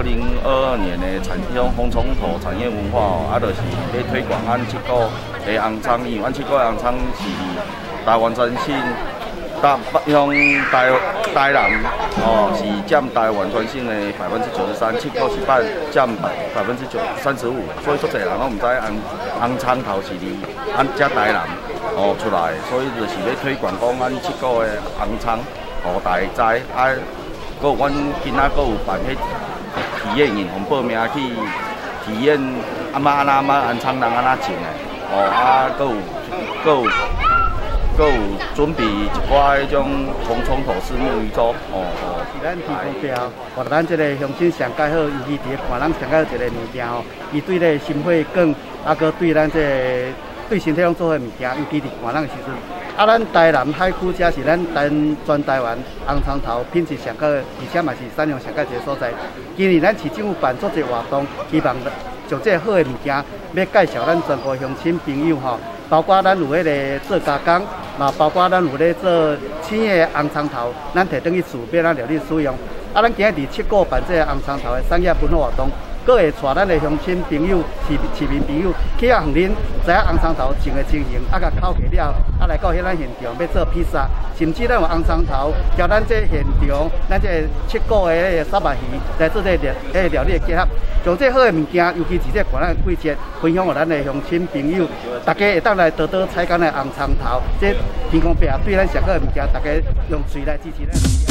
2022年的红葱头产业文化哦，就是要推广咱七股的红葱，因为咱七股的红葱是台湾全省台南哦，是占台湾全省的93%，七股是占35%，所以足侪人拢唔知红葱头是伫咱遮台南哦出来，所以就是要推广讲咱七股的红葱，互大家知啊。搁有阮今仔搁有办迄体验营，红报名去体验安怎红葱人安怎种的哦，啊，搁有准备一寡迄种红葱头丝木鱼粥哦。 是咱天公标，或咱这个乡亲上介好，尤其伫看咱上介好一个物件吼，伊对咱心血管，啊，搁对咱这对身体拢做好物件，尤其伫看咱的时阵。啊，咱台南海区遮是咱全台湾红葱头品质上好，而且嘛是产量上较侪所在。今年咱市政府办做一活动，希望就这好的物件，要介绍咱全国乡亲朋友吼，包括咱有迄个做加工，嘛包括咱有咧做青的红葱头，咱摕转去厝要咱料理使用。啊，咱今日伫七股办这个红葱头的产业文化活动。佫会带咱的乡亲朋友、市民朋友去互恁知影红葱头种的情形，啊，甲烤起了，啊来到迄咱现场要做披萨，甚至咱有红葱头，交咱这现场，咱这七股的迄个沙白鱼来做这料理的结合，将这好的物件，尤其是这寒冷的季节，分享给咱的乡亲朋友，大家会当来多多采购咱的红葱头，这天公伯对咱上好的物件，大家用嘴来支持咱。